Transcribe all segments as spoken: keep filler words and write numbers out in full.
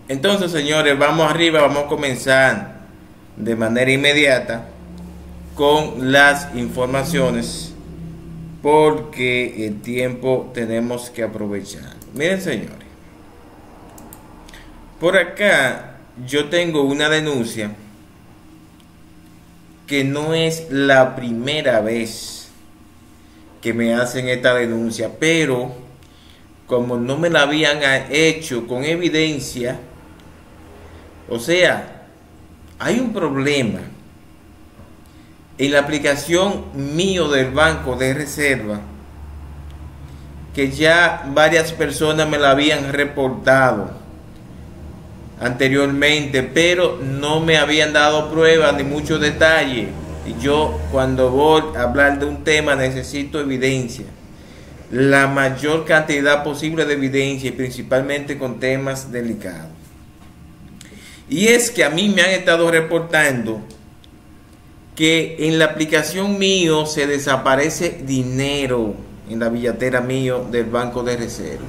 Entonces, señores, vamos arriba, vamos a comenzar de manera inmediata con las informaciones porque el tiempo tenemos que aprovechar. Miren, señores, por acá yo tengo una denuncia que no es la primera vez que me hacen esta denuncia, pero como no me la habían hecho con evidencia, o sea, hay un problema en la aplicación mío del Banco de Reserva que ya varias personas me la habían reportado anteriormente, pero no me habían dado pruebas ni muchos detalles. Y yo, cuando voy a hablar de un tema, necesito evidencia, la mayor cantidad posible de evidencia, y principalmente con temas delicados. Y es que a mí me han estado reportando que en la aplicación mío se desaparece dinero en la billetera mío del Banco de Reserva.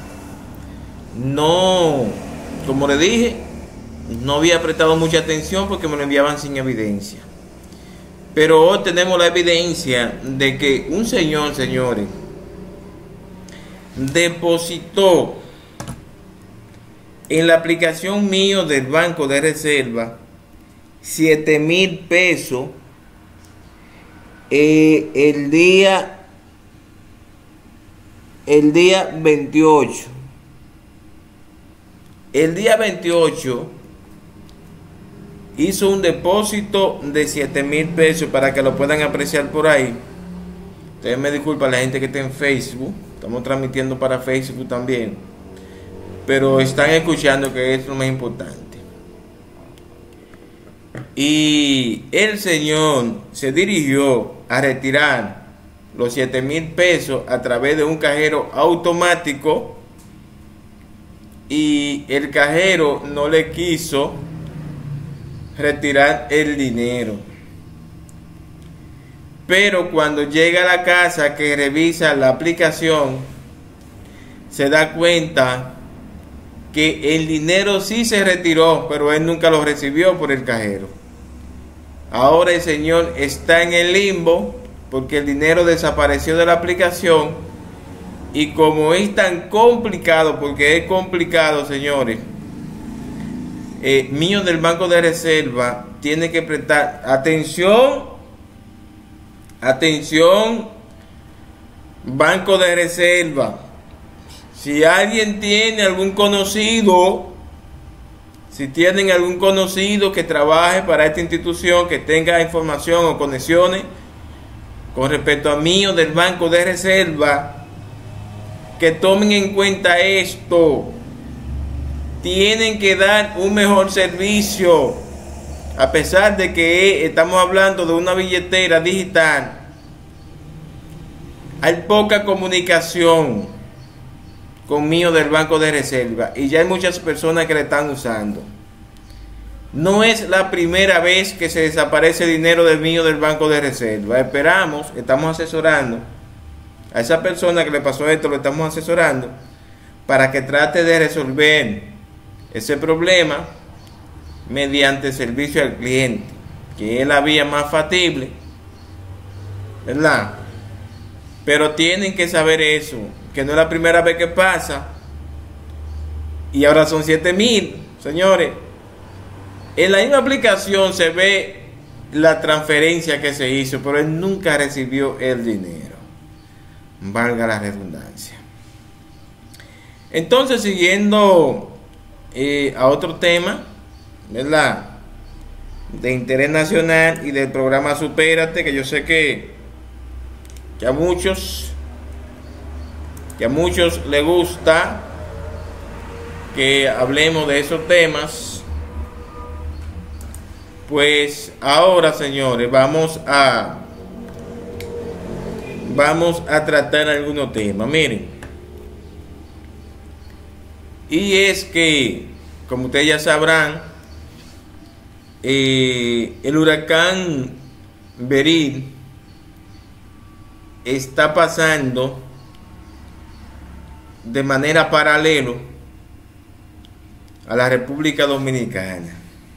No, como le dije, no había prestado mucha atención porque me lo enviaban sin evidencia. Pero hoy tenemos la evidencia de que un señor, señores, depositó en la aplicación mío del Banco de Reserva siete mil pesos eh, el día el día veintiocho. El día veintiocho hizo un depósito de siete mil pesos para que lo puedan apreciar por ahí. Ustedes me disculpan, la gente que está en Facebook, estamos transmitiendo para Facebook también, pero están escuchando, que es lo más importante. Y el señor se dirigió a retirar los siete mil pesos a través de un cajero automático, y el cajero no le quiso retirar el dinero. Pero cuando llega a la casa, que revisa la aplicación, se da cuenta que el dinero sí se retiró, pero él nunca lo recibió por el cajero. Ahora el señor está en el limbo porque el dinero desapareció de la aplicación. Y como es tan complicado, porque es complicado, señores, eh, mío del Banco de Reserva tiene que prestar atención, atención, Banco de Reserva. Si alguien tiene algún conocido, si tienen algún conocido que trabaje para esta institución, que tenga información o conexiones con respecto a mío del Banco de Reserva, que tomen en cuenta esto. Tienen que dar un mejor servicio, a pesar de que estamos hablando de una billetera digital. Hay poca comunicación con mío del Banco de Reserva y ya hay muchas personas que le están usando. No es la primera vez que se desaparece dinero del mío del Banco de Reserva. Esperamos, estamos asesorando a esa persona que le pasó esto, lo estamos asesorando para que trate de resolver ese problema mediante servicio al cliente, que es la vía más factible, ¿verdad? Pero tienen que saber eso, que no es la primera vez que pasa. Y ahora son siete mil, señores. En la misma aplicación se ve la transferencia que se hizo, pero él nunca recibió el dinero, valga la redundancia. Entonces, siguiendo eh, a otro tema, ¿verdad?, de interés nacional y del programa Supérate, que yo sé que, que a muchos que a muchos les gusta que hablemos de esos temas. Pues ahora, señores, vamos a vamos a tratar algunos temas. Miren, y es que, como ustedes ya sabrán, eh, el huracán Beryl está pasando de manera paralela a la República Dominicana.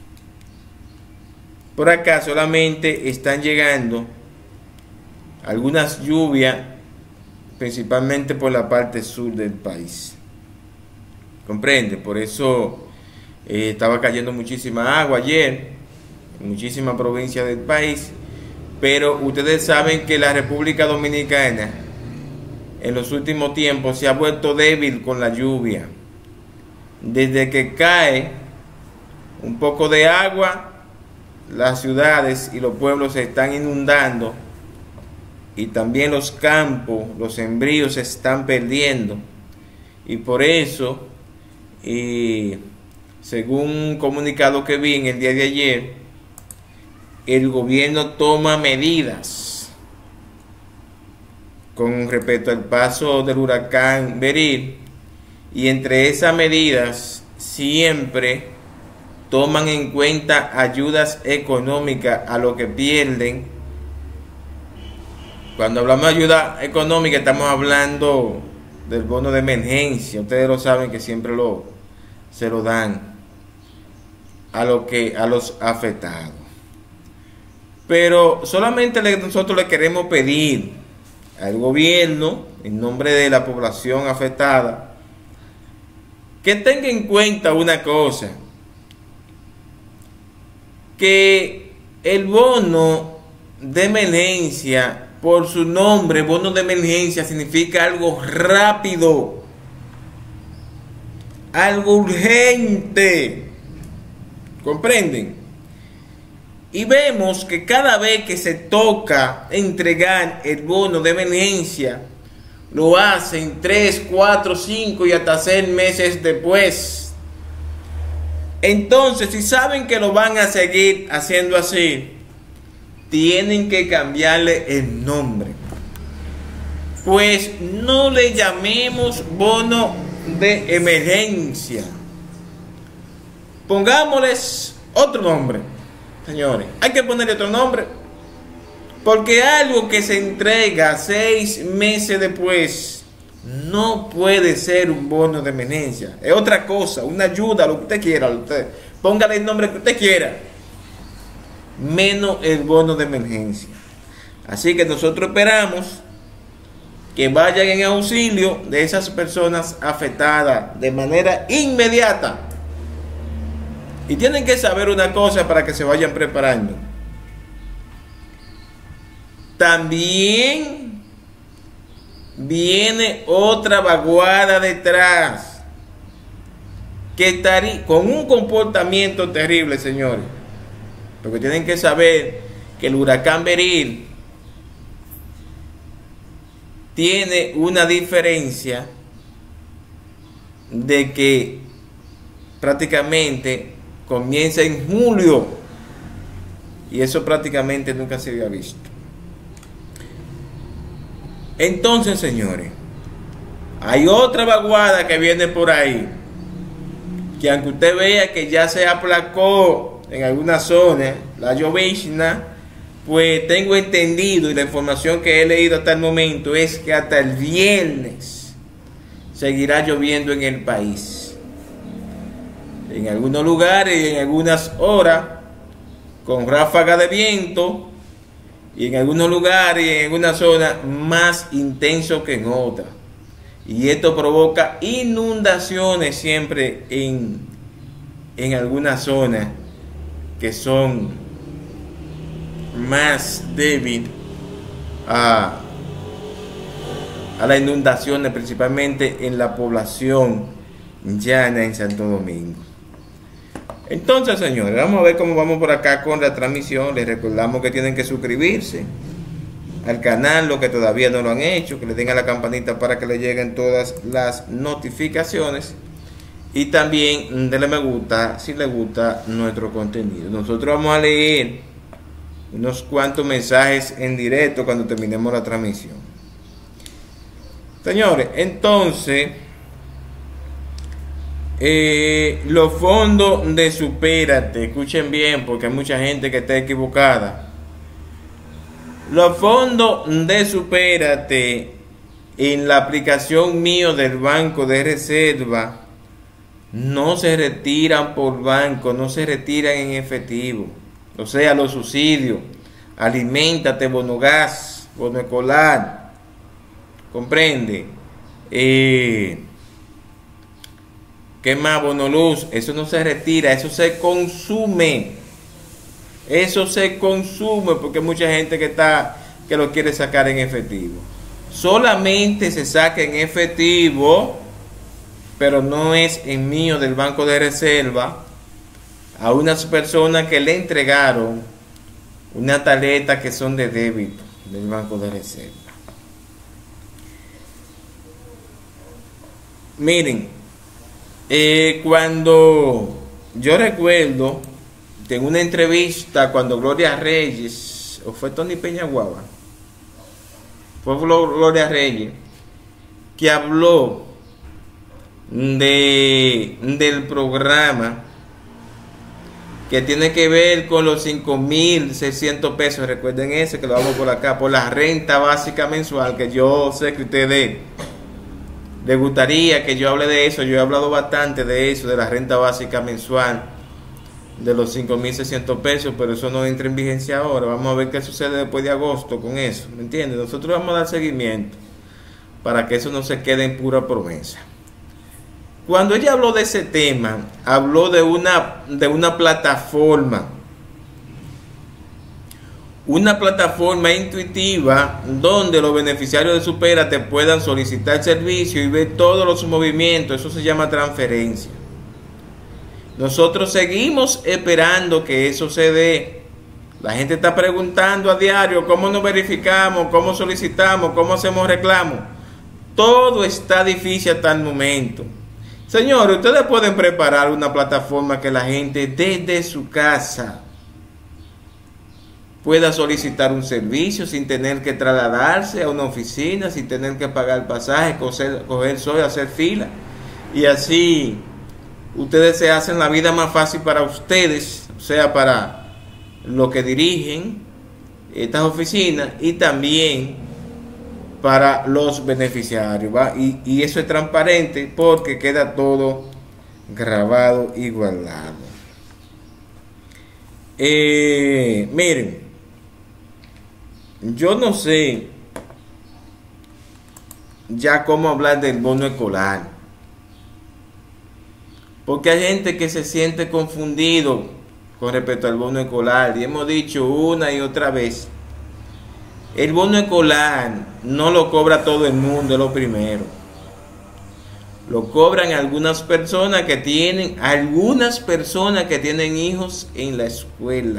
Por acá solamente están llegando algunas lluvias, principalmente por la parte sur del país. Comprende, por eso eh, estaba cayendo muchísima agua ayer en muchísimas provincias del país. Pero ustedes saben que la República Dominicana en los últimos tiempos se ha vuelto débil con la lluvia. Desde que cae un poco de agua, las ciudades y los pueblos se están inundando, y también los campos, los sembríos se están perdiendo. Y por eso, y según un comunicado que vi en el día de ayer, el gobierno toma medidas con respecto al paso del huracán Beryl, y entre esas medidas siempre toman en cuenta ayudas económicas a los que pierden. Cuando hablamos de ayuda económica estamos hablando del bono de emergencia. Ustedes lo saben que siempre lo se lo dan a lo que a los afectados. Pero solamente le, nosotros le queremos pedir al gobierno, en nombre de la población afectada, que tenga en cuenta una cosa, que el bono de emergencia, por su nombre, bono de emergencia, significa algo rápido, algo urgente. ¿Comprenden? Y vemos que cada vez que se toca entregar el bono de emergencia, lo hacen tres, cuatro, cinco y hasta seis meses después. Entonces, si saben que lo van a seguir haciendo así, tienen que cambiarle el nombre. Pues no le llamemos bono de emergencia. Pongámosles otro nombre, señores. Hay que ponerle otro nombre. Porque algo que se entrega seis meses después no puede ser un bono de emergencia. Es otra cosa, una ayuda, lo que usted quiera. Usted, póngale el nombre que usted quiera, menos el bono de emergencia. Así que nosotros esperamos que vayan en auxilio de esas personas afectadas de manera inmediata. Y tienen que saber una cosa para que se vayan preparando. También viene otra vaguada detrás, que estaría con un comportamiento terrible, señores. Porque tienen que saber que el huracán Beryl tiene una diferencia de que prácticamente comienza en julio, y eso prácticamente nunca se había visto. Entonces, señores, hay otra vaguada que viene por ahí, que aunque usted vea que ya se aplacó en alguna zona la llovizna, pues tengo entendido, y la información que he leído hasta el momento es que hasta el viernes seguirá lloviendo en el país, en algunos lugares y en algunas horas con ráfaga de viento, y en algunos lugares y en algunas zonas más intenso que en otras. Y esto provoca inundaciones siempre en, en algunas zonas que son más débiles a, a las inundaciones, principalmente en la población llana en Santo Domingo. Entonces, señores, vamos a ver cómo vamos por acá con la transmisión. Les recordamos que tienen que suscribirse al canal, los que todavía no lo han hecho, que le den a la campanita para que le lleguen todas las notificaciones, y también denle me gusta si les gusta nuestro contenido. Nosotros vamos a leer unos cuantos mensajes en directo cuando terminemos la transmisión. Señores, entonces Eh, los fondos de Supérate, escuchen bien porque hay mucha gente que está equivocada. Los fondos de Supérate en la aplicación mío del Banco de Reserva no se retiran por banco, no se retiran en efectivo. O sea, los subsidios, aliméntate, bono gas, bono escolar, comprende. Eh, ¿Qué más? Bono luz, eso no se retira, eso se consume. Eso se consume porque hay mucha gente que está que lo quiere sacar en efectivo. Solamente se saca en efectivo, pero no es en mío del Banco de Reserva, a unas personas que le entregaron una tarjeta que son de débito del Banco de Reserva. Miren, eh, cuando yo recuerdo en una entrevista cuando Gloria Reyes, o fue Tony Peñaguaba, fue Gloria Reyes, que habló de del programa que tiene que ver con los cinco mil seiscientos pesos, recuerden ese que lo hago por acá, por la renta básica mensual, que yo sé que ustedes les gustaría que yo hable de eso. Yo he hablado bastante de eso, de la renta básica mensual, de los cinco mil seiscientos pesos, pero eso no entra en vigencia ahora. Vamos a ver qué sucede después de agosto con eso, ¿me entiendes? Nosotros vamos a dar seguimiento para que eso no se quede en pura promesa. Cuando ella habló de ese tema, habló de una, de una plataforma, una plataforma intuitiva donde los beneficiarios de Supérate puedan solicitar servicio y ver todos los movimientos. Eso se llama transferencia. Nosotros seguimos esperando que eso se dé. La gente está preguntando a diario cómo nos verificamos, cómo solicitamos, cómo hacemos reclamos. Todo está difícil hasta el momento. Señores, ustedes pueden preparar una plataforma que la gente desde su casa pueda solicitar un servicio sin tener que trasladarse a una oficina, sin tener que pagar pasaje, coger, coger sol, hacer fila. Y así ustedes se hacen la vida más fácil para ustedes, o sea, para los que dirigen estas oficinas y también para los beneficiarios, ¿va? Y, y eso es transparente porque queda todo grabado y guardado. Eh, miren, yo no sé ya cómo hablar del bono escolar, porque hay gente que se siente confundido con respecto al bono escolar, y hemos dicho una y otra vez, el bono escolar no lo cobra todo el mundo, es lo primero. Lo cobran algunas personas que tienen, algunas personas que tienen hijos en la escuela.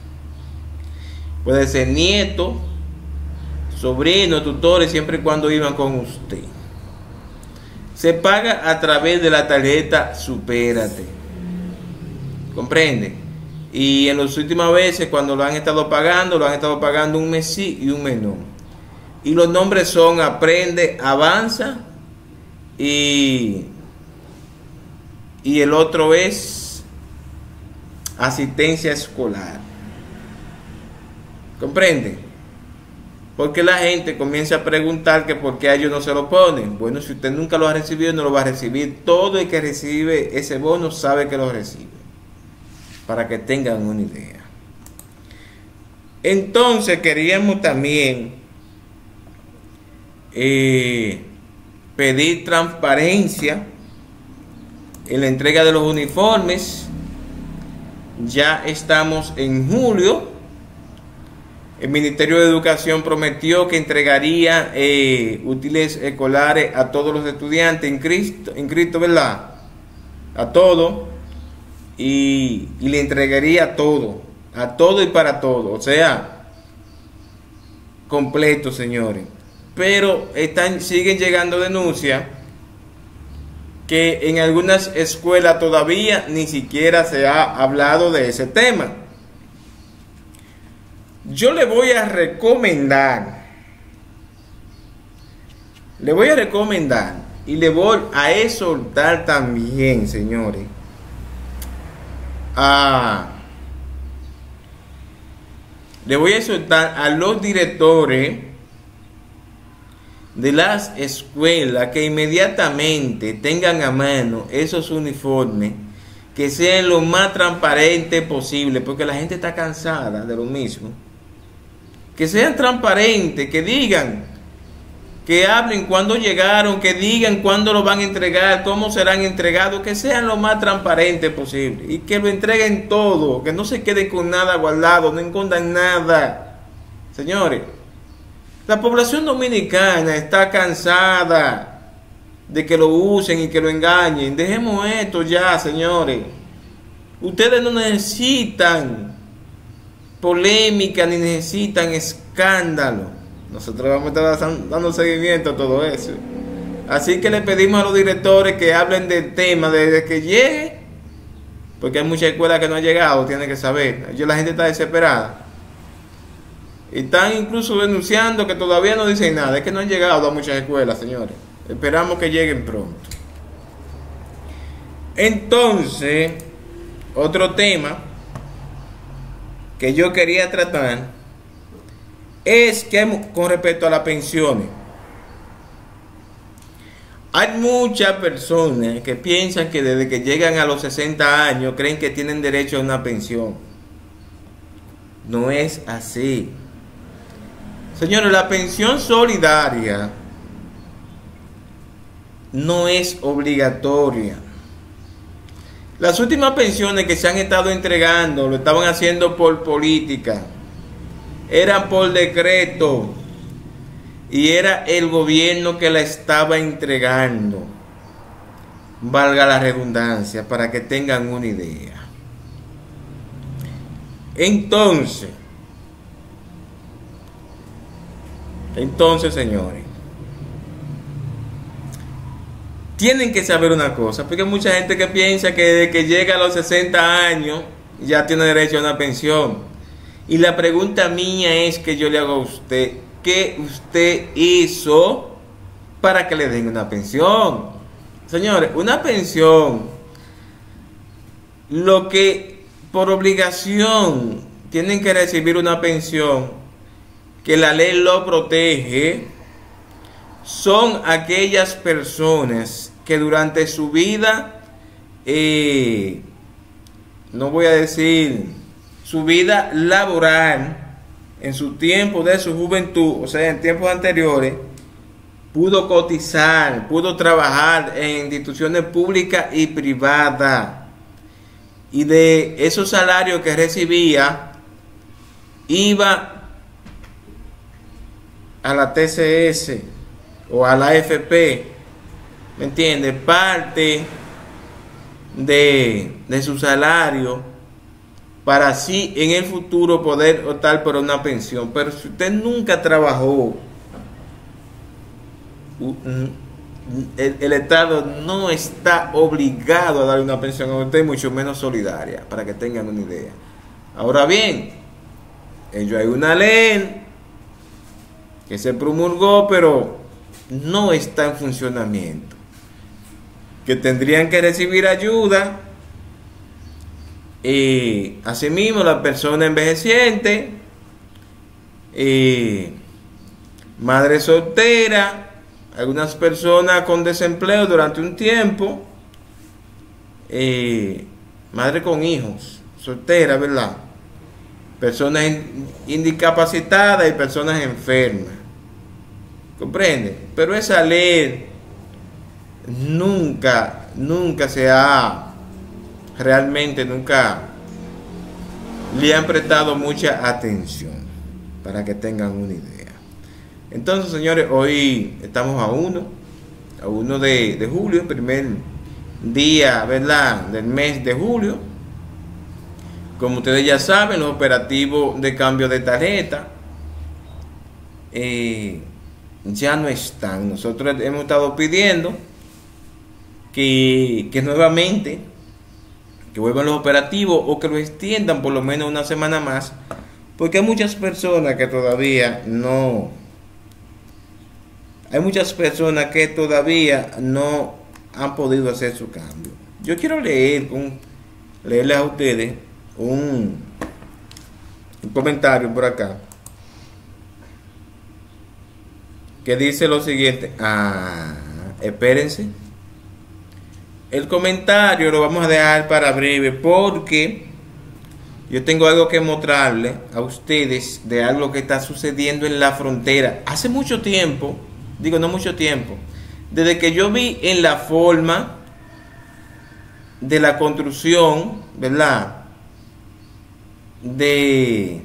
Puede ser nieto, sobrino, tutores, siempre y cuando iban con usted. Se paga a través de la tarjeta Supérate. ¿Comprende? Y en las últimas veces cuando lo han estado pagando, lo han estado pagando un mes sí y un mes no. Y los nombres son Aprende, Avanza y, y el otro es Asistencia Escolar. ¿Comprende? Porque la gente comienza a preguntar que por qué a ellos no se lo ponen. Bueno, si usted nunca lo ha recibido, no lo va a recibir. Todo el que recibe ese bono sabe que lo recibe, para que tengan una idea. Entonces queríamos también eh, pedir transparencia en la entrega de los uniformes. Ya estamos en julio. El Ministerio de Educación prometió que entregaría eh, útiles escolares a todos los estudiantes inscritos, inscritos, ¿verdad? A todos. Y, y le entregaría todo, a todo y para todo, o sea, completo, señores. Pero están, siguen llegando denuncias que en algunas escuelas todavía ni siquiera se ha hablado de ese tema. Yo le voy a recomendar, le voy a recomendar y le voy a exhortar también, señores, a, le voy a exhortar a los directores de las escuelas que inmediatamente tengan a mano esos uniformes, que sean lo más transparentes posible, porque la gente está cansada de lo mismo. Que sean transparentes, que digan, que hablen cuándo llegaron, que digan cuándo lo van a entregar, cómo serán entregados, que sean lo más transparentes posible y que lo entreguen todo, que no se queden con nada guardado, no escondan nada. Señores, la población dominicana está cansada de que lo usen y que lo engañen. Dejemos esto ya, señores. Ustedes no necesitan polémica ni necesitan escándalo. Nosotros vamos a estar dando seguimiento a todo eso. Así que le pedimos a los directores que hablen del tema desde que llegue, porque hay muchas escuelas que no han llegado, tienen que saber. La gente está desesperada. Y están incluso denunciando que todavía no dicen nada. Es que no han llegado a muchas escuelas, señores. Esperamos que lleguen pronto. Entonces, otro tema que yo quería tratar es que con respecto a las pensiones, hay muchas personas que piensan que desde que llegan a los sesenta años creen que tienen derecho a una pensión. No es así. Señores, la pensión solidaria no es obligatoria. Las últimas pensiones que se han estado entregando lo estaban haciendo por política, eran por decreto y era el gobierno que la estaba entregando, valga la redundancia, para que tengan una idea. Entonces, entonces señores, tienen que saber una cosa, porque hay mucha gente que piensa que desde que llega a los sesenta años ya tiene derecho a una pensión. Y la pregunta mía es que yo le hago a usted, ¿qué usted hizo para que le den una pensión? Señores, una pensión, lo que por obligación tienen que recibir una pensión, que la ley lo protege, son aquellas personas que durante su vida, eh, no voy a decir su vida laboral, en su tiempo de su juventud, o sea, en tiempos anteriores, pudo cotizar, pudo trabajar en instituciones públicas y privadas, y de esos salarios que recibía, iba a la T C S o a la A F P, ¿me entiende? Parte de, de su salario, para así en el futuro poder optar por una pensión. Pero si usted nunca trabajó, el, el Estado no está obligado a darle una pensión a usted, mucho menos solidaria, para que tengan una idea. Ahora bien, ello hay una ley que se promulgó, pero no está en funcionamiento, que tendrían que recibir ayuda. Y asimismo las personas envejecientes, y madre soltera, algunas personas con desempleo durante un tiempo, y madre con hijos, soltera, ¿verdad? Personas incapacitadas y personas enfermas. ¿Comprende? Pero esa ley nunca, nunca se ha, realmente nunca le han prestado mucha atención, para que tengan una idea. Entonces, señores, hoy estamos a uno, a uno de, de julio, primer día, ¿verdad?, del mes de julio. Como ustedes ya saben, los operativos de cambio de tarjeta eh, ya no están. Nosotros hemos estado pidiendo que, que nuevamente que vuelvan los operativos, o que lo extiendan por lo menos una semana más, porque hay muchas personas que todavía no hay muchas personas que todavía no han podido hacer su cambio. Yo quiero leer un, leerles a ustedes un, un comentario por acá que dice lo siguiente. Ah, espérense. El comentario lo vamos a dejar para breve porque yo tengo algo que mostrarle a ustedes de algo que está sucediendo en la frontera. Hace mucho tiempo, digo no mucho tiempo, desde que yo vi en la forma de la construcción, ¿verdad? De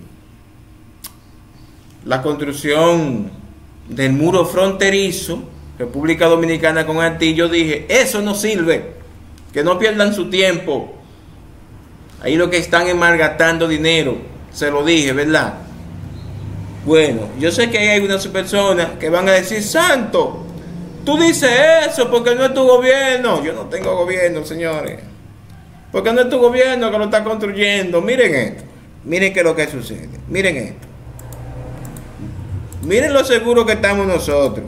la construcción del muro fronterizo, República Dominicana con Haití, yo dije, eso no sirve, que no pierdan su tiempo. Ahí lo que están es malgastando dinero, se lo dije, ¿verdad? Bueno, yo sé que hay algunas personas que van a decir, santo, tú dices eso porque no es tu gobierno. Yo no tengo gobierno, señores, porque no es tu gobierno que lo está construyendo. Miren esto, miren qué es lo que sucede, miren esto. Miren lo seguro que estamos nosotros.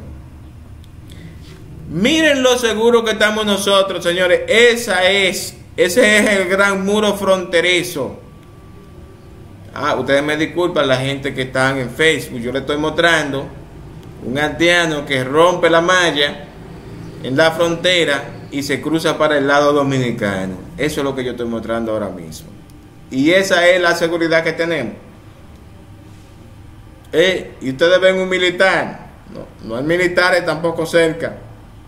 Miren lo seguro que estamos nosotros, señores. Esa es, ese es el gran muro fronterizo. Ah, ustedes me disculpan, la gente que están en Facebook. Yo les estoy mostrando un haitiano que rompe la malla en la frontera y se cruza para el lado dominicano. Eso es lo que yo estoy mostrando ahora mismo. Y esa es la seguridad que tenemos. Eh, y ustedes ven un militar. No, no hay militares tampoco cerca.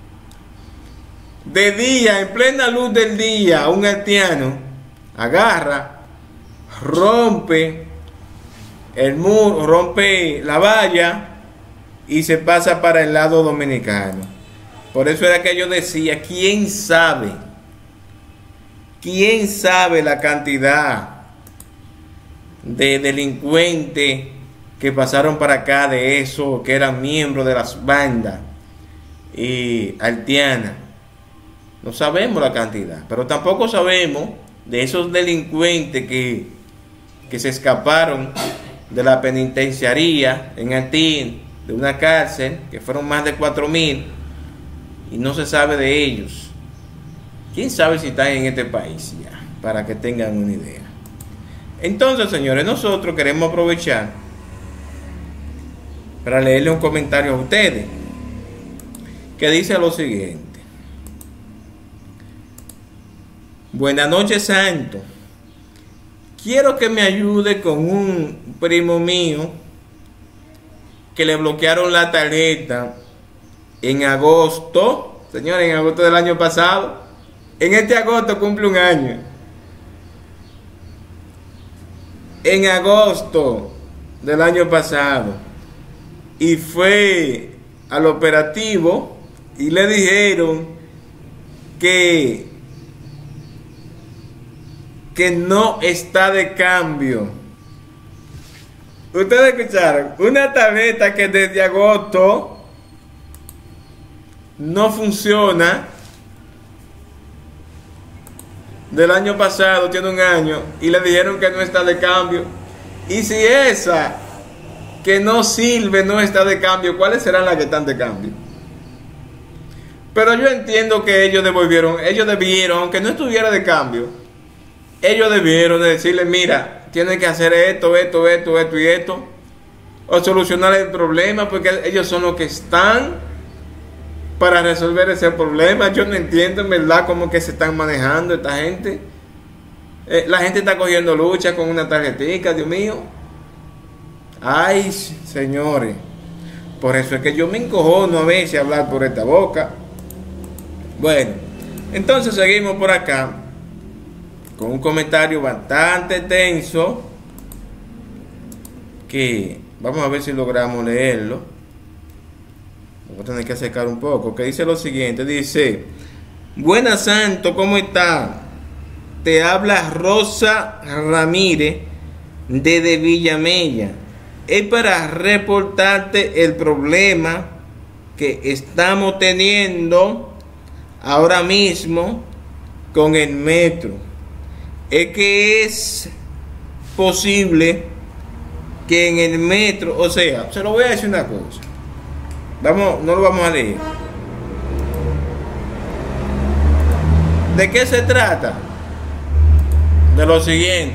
De día, en plena luz del día, un haitiano agarra, rompe el muro, rompe la valla y se pasa para el lado dominicano. Por eso era que yo decía, ¿quién sabe? ¿Quién sabe la cantidad de delincuentes que pasaron para acá, de eso, que eran miembros de las bandas y haitianas? No sabemos la cantidad, pero tampoco sabemos de esos delincuentes que, que se escaparon de la penitenciaría en Haití, de una cárcel, que fueron más de cuatro mil, y no se sabe de ellos. ¿Quién sabe si están en este país ya? Para que tengan una idea. Entonces, señores, nosotros queremos aprovechar para leerle un comentario a ustedes, que dice lo siguiente. Buenas noches, santo. Quiero que me ayude con un primo mío que le bloquearon la tarjeta en agosto. Señores, en agosto del año pasado. En este agosto cumple un año. En agosto del año pasado. Y fue al operativo y le dijeron que que no está de cambio. Ustedes escucharon, una tarjeta que desde agosto no funciona, del año pasado, tiene un año, y le dijeron que no está de cambio. Y si esa que no sirve no está de cambio, ¿cuáles serán las que están de cambio? Pero yo entiendo que ellos devolvieron, ellos debieron, aunque no estuviera de cambio, ellos debieron de decirle, mira, tienen que hacer esto, esto, esto, esto y esto, o solucionar el problema, porque ellos son los que están para resolver ese problema. Yo no entiendo en verdad cómo que se están manejando esta gente. Eh, la gente está cogiendo lucha con una tarjetica, Dios mío. Ay, señores, por eso es que yo me encojono a veces a hablar por esta boca. Bueno, entonces seguimos por acá con un comentario bastante tenso, que vamos a ver si logramos leerlo. Voy a tener que acercar un poco, que dice lo siguiente. Dice: buenas, santo, ¿cómo está? Te habla Rosa Ramírez desde Villamella. Es para reportarte el problema que estamos teniendo ahora mismo con el metro. Es que es posible que en el metro, o sea, se lo voy a decir una cosa. Vamos, no lo vamos a leer. ¿De qué se trata? De lo siguiente: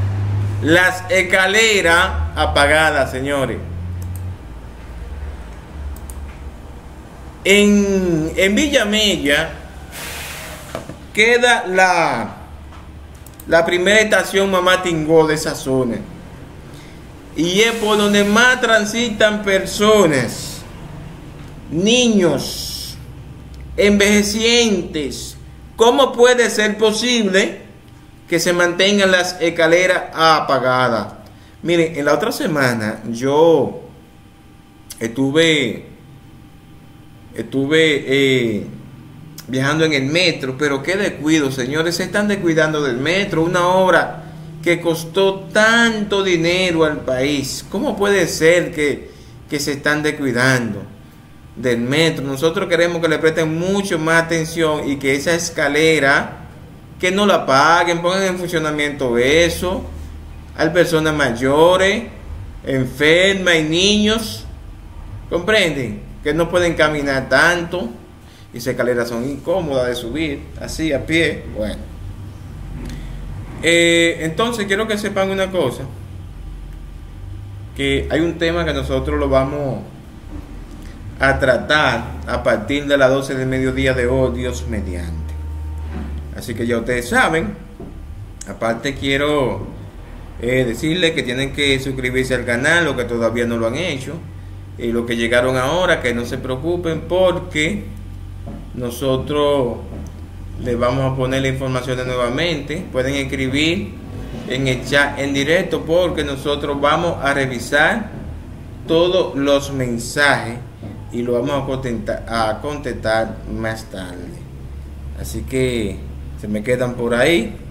las escaleras apagadas, señores. En, en Villamella queda la, la primera estación Mamá Tingó de esa zona. Y es por donde más transitan personas, niños, envejecientes. ¿Cómo puede ser posible que se mantengan las escaleras apagadas? Miren, en la otra semana yo estuve, estuve eh, viajando en el metro, pero qué descuido, señores, se están descuidando del metro, una obra que costó tanto dinero al país. ¿Cómo puede ser que, que se están descuidando del metro? Nosotros queremos que le presten mucho más atención y que esa escalera, que no la paguen, pongan en funcionamiento eso. Hay personas mayores, enfermas y niños, ¿comprenden? Que no pueden caminar tanto y esas escaleras son incómodas de subir, así a pie. Bueno, eh, entonces quiero que sepan una cosa, que hay un tema que nosotros lo vamos a tratar a partir de las doce del mediodía de hoy, Dios mediante. Así que ya ustedes saben. Aparte quiero eh, decirles que tienen que suscribirse al canal, los que todavía no lo han hecho, y los que llegaron ahora, que no se preocupen, porque nosotros les vamos a poner la información nuevamente. Pueden escribir en el chat en directo, porque nosotros vamos a revisar todos los mensajes y lo vamos a contestar, a contestar más tarde. Así que se me quedan por ahí.